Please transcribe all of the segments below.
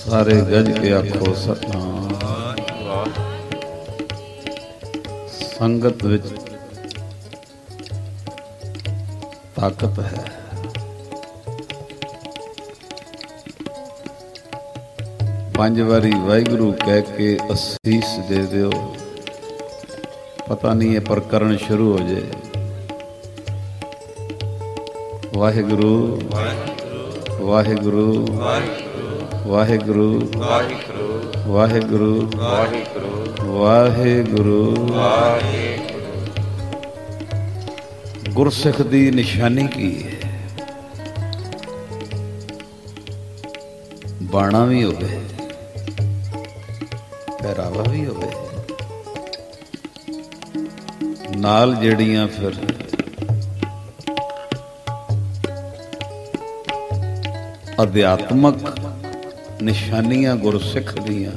सारे गज के आखो सतनाम। संगत विच ताकत है। पंज वारी वाहिगुरु कह के असीस दे दो। पता नहीं है पर करण शुरू हो जाए। वाहिगुरु वाहिगुरु वाहिगुरु वाहिगुरु वाहिगुरु। गुरसिख दी निशानी की है। बाणा भी होवे, पहरावा भी होवे, नाल जड़ियां फिर अध्यात्मक निशानियां गुरसिख दियां।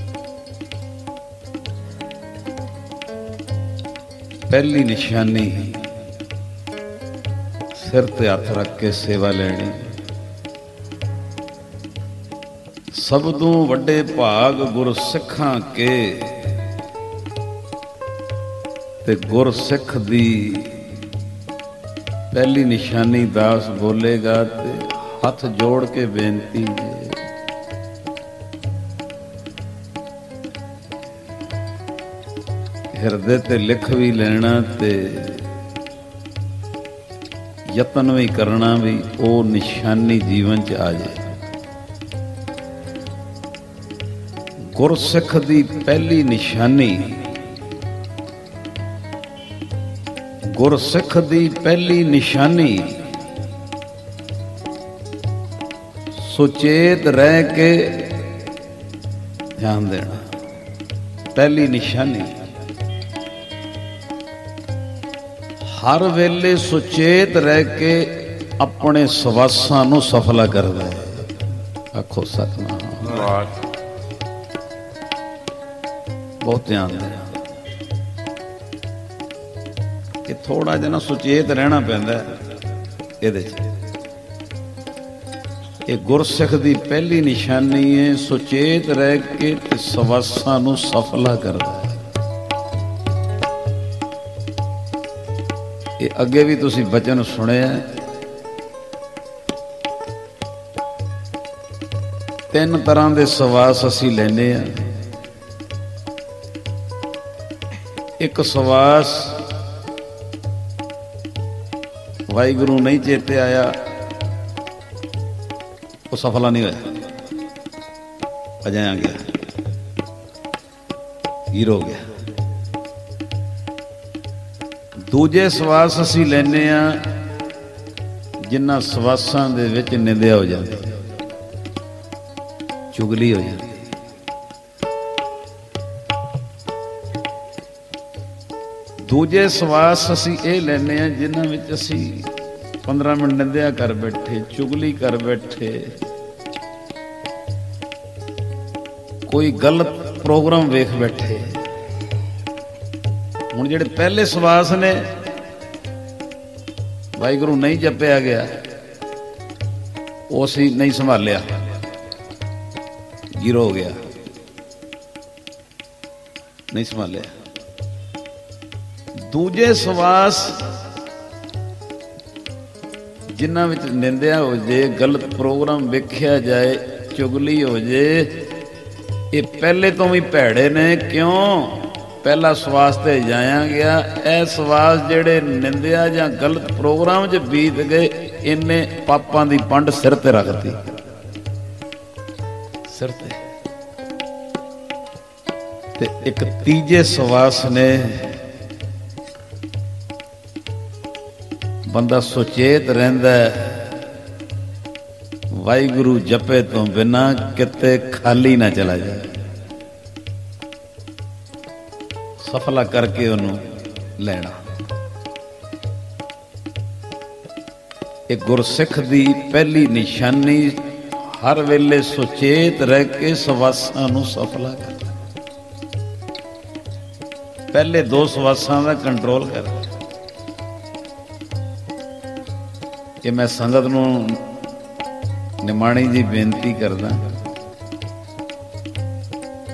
पहली निशानी सिर ते हथ रख के सेवा लेनी। सब तो वड्डे भाग गुरसिखां के ते गुरसिख दी पहली निशानी दास बोलेगा ते हथ जोड़ के बेनती है। हिरदे ते लिख भी लेना ते यतन भी करना भी वो निशानी जीवन च आ जाए। गुरसिख दी पहली निशानी, गुरसिख दी पहली निशानी सुचेत रह के ध्यान देना। पहली निशानी हर वेले सुचेत रह के अपने सवासां नूं सफला करदा है। आखो सतनाम। बहुत ध्यान देना कि थोड़ा जिहा सुचेत रहना पैंदा इहदे च। ये गुरसिख दी पहली निशानी है सुचेत रह के सवासां नूं सफला करदा है। ये अगे भी तुसीं बचन सुनिया। तीन तरह के सवास असीं लैने आ। एक सवास वाहिगुरु नहीं चेते आया, वो सफला नहीं होया, अजय आ गया, हीरो हो गया। दूजे सवास असीं लैने आ जिन्हां सवासां दे विच निंदिया हो जाती, चुगली हो जाती। दूजे सवास असीं ये लैने आ जिन्हां विच असीं 15 मिनट निंदिया कर बैठे, चुगली कर बैठे, कोई गलत प्रोग्राम वेख बैठे। हुण जिहड़े पहले सवास ने वाहिगुरु नहीं जपिया गया, वो असीं नहीं संभालिया, जीरो हो गया, नहीं संभालिया। दूजे सवास जिन्हां विच निंदिया हो जाए, गलत प्रोग्राम वेख्या जाए, चुगली हो जाए, ये पहले तो भी भैड़े ने। क्यों? पहला सवास ते जाया गया। यह सवास जेड़े निंदिया जां गलत प्रोग्राम च बीत गए, इन्हें पापां दी पंड सिर ते रखती, सिर ते। एक तीजे सवास ने बंदा सुचेत रहिंदा वाहिगुरु जपे तो बिना किते खाली ना चला जाए, सफला करके उन्होंने लेना। एक गुरसिख दी पहली निशानी हर वेले सुचेत रह के सवासां नूं सफला करना। पहले दो सवासां दा कंट्रोल कर। ये मैं संगत नूं निमाणी जी बेनती करदा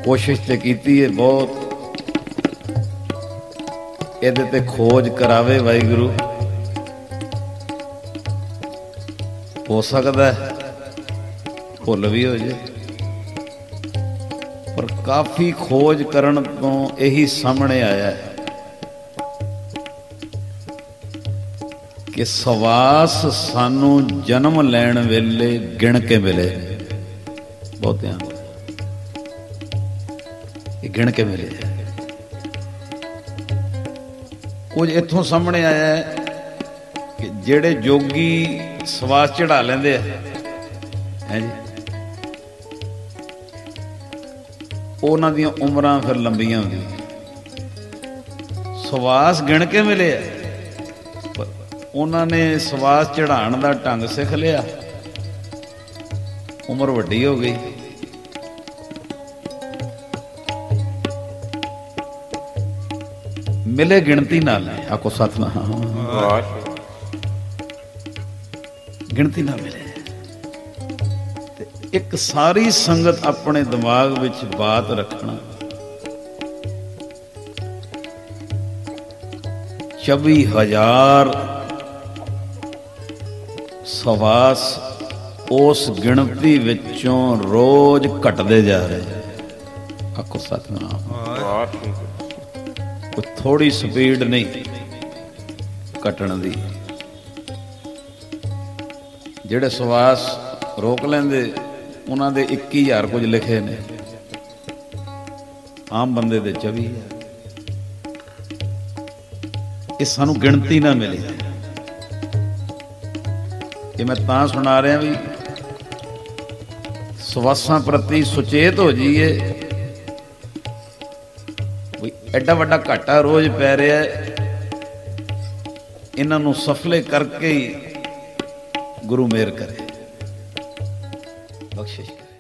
कोशिश तो कीती है बहुत, ਇਹਦੇ ਤੇ खोज करावे वाहिगुरु। हो सकता है भुल भी हो जाए, पर काफ़ी खोज करन तो यही सामने आया है कि सवास सानू जन्म लैण वेले गिण के मिले, बहुत ध्यान गिण के मिले। कुछ इत्थों सामने आया है कि जेड़े जोगी सवास चढ़ा लेंदे हैं जी, उन्हां दियां उमरां फिर लंबियां होंदियां। सवास गिण के मिले है, उन्होंने सवास चढ़ाण का ढंग सिख लिया, उम्र वड्डी हो गई। मिले गिणती नाल, आखो सतनाम, गिणती ना मिले। एक सारी संगत अपने दिमाग विच बात रखना, 24,000 सवास उस गिणती विचों रोज घटते जा रहे। आखो सतनाम, कोई थोड़ी स्पीड नहीं घटण दी। जेड़े सवास रोक लेंदे उन्हां दे 21,000 कुछ लिखे ने, आम बंदे दे 24,000। ये सानू गिणती ना मिली। ये मैं तां सुना रहा भी सवासां प्रति सुचेत हो जाइए। एडा वड्डा घाटा रोज पै रहा है, इन्हां नूं सफले करके ही गुरु मेहर करे, बख्शिश करे।